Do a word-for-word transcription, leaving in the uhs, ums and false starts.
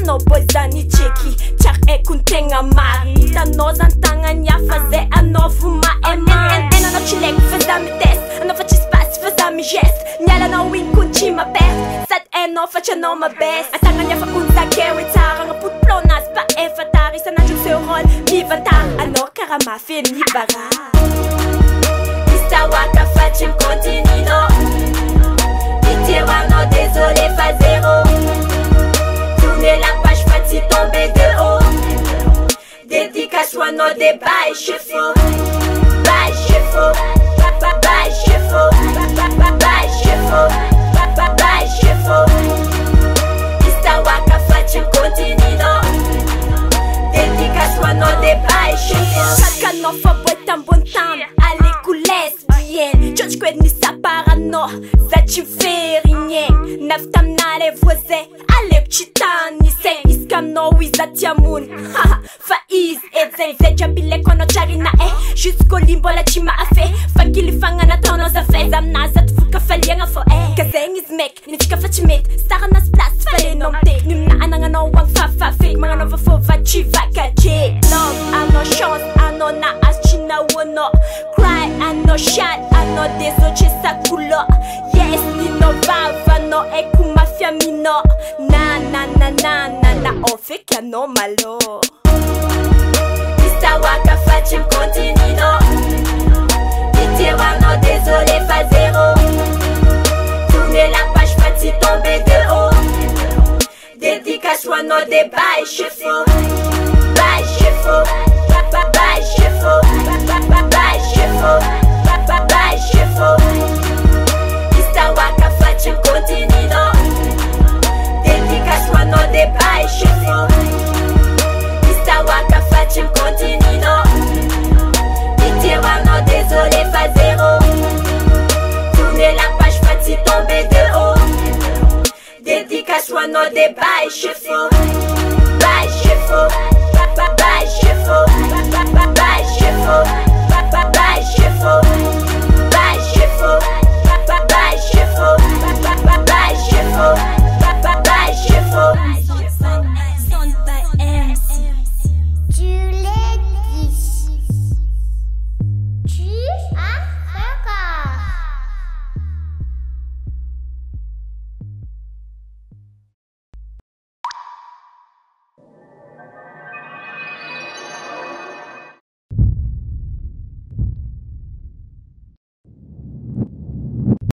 Hitanao boy zany tseky Tiar e kun tegna mariny Hitanao zany tagnany hafa zay anao vo ma-mariny Anao tsy leko fa za mitest Anao fa tsisy pasy fa za mi-geste Niala anao iny kun tsy mapest Sady anao fa tsy anao mabest Atagnany hafa kun zakeo e tsara Agnapoty plonaz pa e fatary Isanandro seu rôle mivantary Anao kara mafy e nibara Waka faci continue no Dites-moi désolé pas zéro Tournez la page fati tomber de haut Dédicace ou non des bails chevaux Bails chevaux Bails chevaux Bails chevaux Bails chevaux Ista waka faci continue no Dédicace ou non des bails chevaux Chaque no fa boy tan bon temps Allez coules Ciąć kłedni saparano Za ci ferinye Naftam nale voze Ale chitani se Iskam no wiza tiamun Haha Faiz edzej Zeja bile kono charina e Jusqu'au limbo la chima afe Fakili fanga na tono za fe Zamna za tfuka falianga fo e Kazeng is mek Nitika fachimit Stara nas plas Fale nomte Nimna ananga no wang fa fa fe Mga no va fo va chi va kaje Love ano chance Ano na as china wono Cry ano shot Ano deso che sa culo Yes ni no vava no e ku mafia mino Na na na na na na On fait qu'à no malo Ista waka faci continue no Dites-moi non désolé pas zéro Tournez la page fati tomber de haut Dédicace ou non des bails chevaux Bails chevaux Bails chevaux Bails chevaux Bails chevaux Ista waka faci continue no Dédicace ou non des bails chevaux Ista waka faci continue no Dites-moi non désolé pas zéro Tournez la page fati tomber de haut Dédicace ou non des bails chevaux Bails chevaux Bails chevaux Bails chevaux